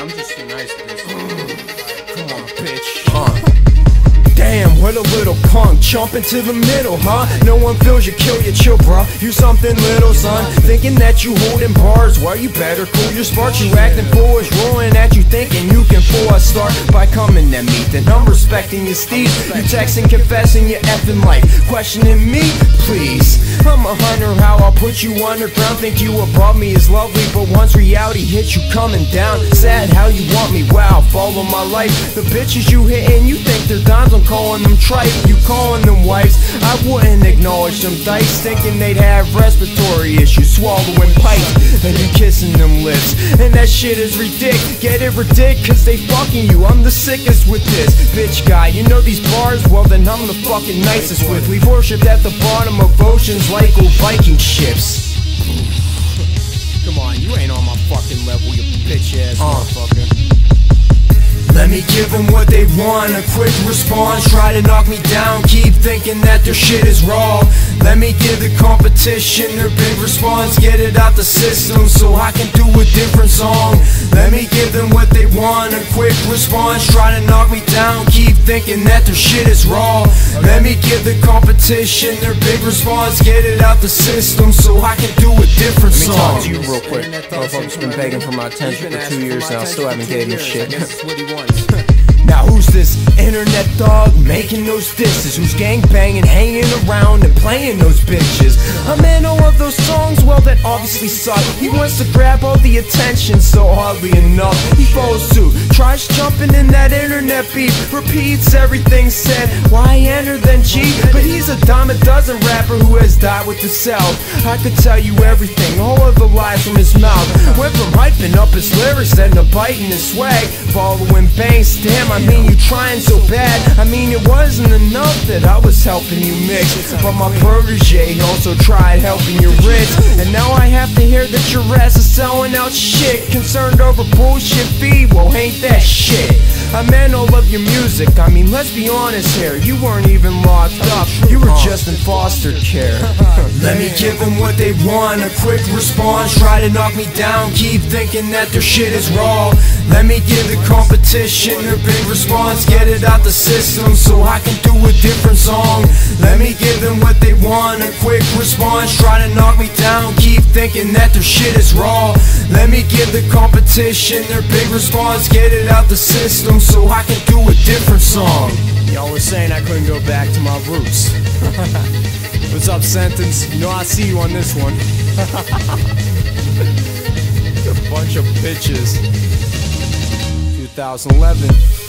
I'm just too nice for this. Come on, bitch. Damn, what a little punk, jump into the middle, huh? No one feels you, kill you, chill, bro. You something little, son. Thinking that you holding bars, well, you better cool your sparks. You acting foolish, rolling at you, thinking you can fool us. Start by coming at me, then I'm respecting your steez. You texting, confessing your effing life, questioning me, please. I'm a hunter, how I'll put you underground. Think you above me is lovely, but once reality hits you coming down. Sad how you want me, wow, follow my life. The bitches you hitting, you think they're dimes, I'm calling them tripe. You calling them wives, I wouldn't acknowledge them dice. Thinking they'd have respiratory issues, swallowing pipes, and you kissing them lips. And that shit is ridiculous, get it ridiculous, cause they fucking you. I'm the sickest with this, bitch guy. You know these bars, well then I'm the fucking nicest with. We've worshipped at the bottom of oceans like old Viking ships. Come on, you ain't on my fucking level, you bitch ass motherfucker. Let me give them what they want, a quick response. Try to knock me down, keep thinking that their shit is raw. Let me give the competition their big response. Get it out the system so I can do a different song. Let me give them what they want, a quick response. Try to knock me down, keep thinking that their shit is raw. Let me give the competition their big response. Get it out the system so I can do a different song. Let me talk to you real quick. Motherfucker's been begging for my attention for 2 years now, still haven't gave me shit. Now who's this internet dog making those disses? Who's gangbanging, hanging around and playing those bitches? A man all of those songs, well that obviously suck. He wants to grab all the attention, so oddly enough he follows suit, tries jumping in that internet beat, repeats everything said, why enter then G? But he's a dime a dozen rapper who has died with the self. I could tell you everything, all of the lies from his mouth. Went from hyping up his lyrics then to biting his swag, following bangs. Damn, I mean you trying so bad. I mean it wasn't enough that I was helping you mix, but my protege also tried helping you rich. And now I have to hear that your ass is selling out shit, concerned over bullshit fee, well ain't that shit. I meant all of your music, I mean let's be honest here, you weren't even locked up, you were just in foster care. Let me give them what they want, a quick response. Try to knock me down, keep thinking that their shit is raw. Let me give the competition their big response. Get it out the system so I can do a different song. Let me give them what they want, a quick response. Try to knock me down, keep thinking that their shit is raw. Let me give the competition their big response. Get it out the system so I can do a different song. Y'all was saying I couldn't go back to my roots. What's up, Sentence? You know I see you on this one. A bunch of bitches. 2011.